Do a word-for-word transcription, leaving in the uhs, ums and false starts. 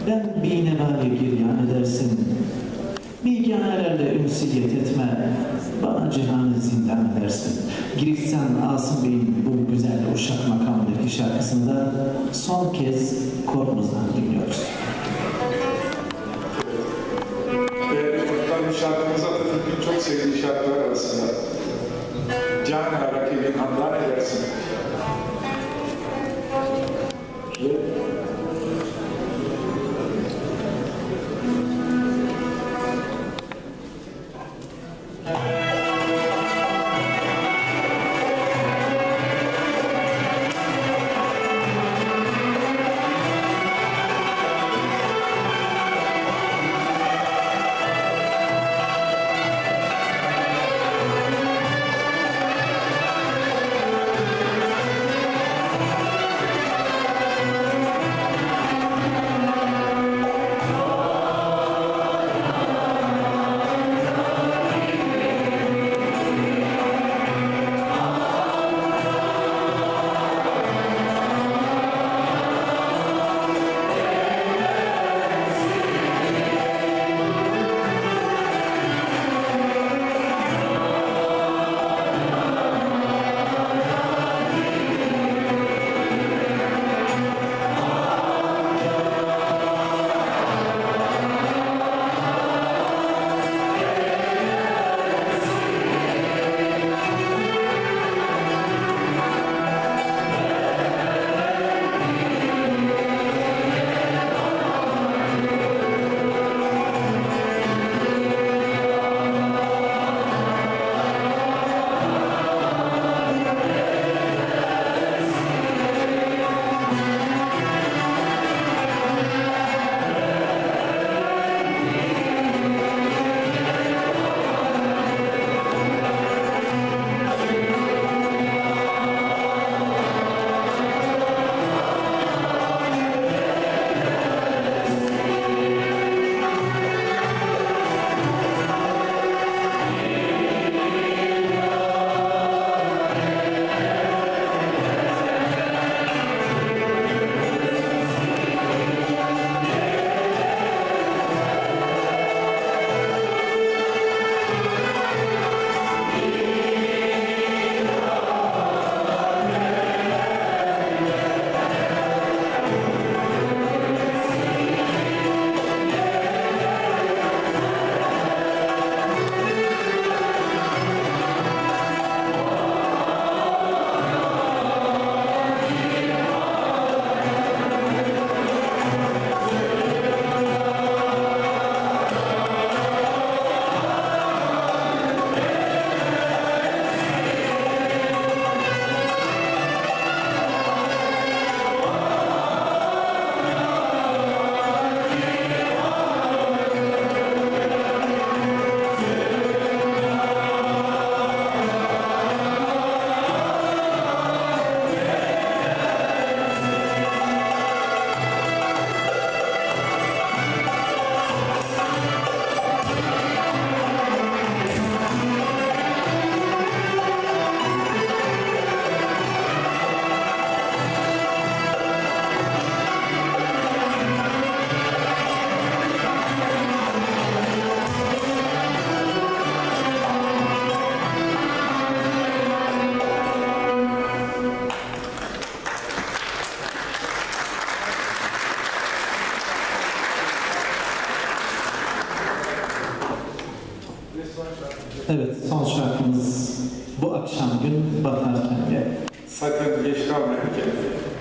ben binevale giryan edersin. Biganelerle ünsiyet etme, bana cihanı zindan edersin. Girişsen Asım Bey'in bu güzel Uşak makamındaki şarkısında son kez Korkmaz'dan dinliyoruz. Ve şarkımız Atatürk'ün çok sevdiği şarkılar arasında. Can rakibin handan edersin. Ve Evet, son şarkımız bu akşam gün batarken de. sakın geç kalmayın.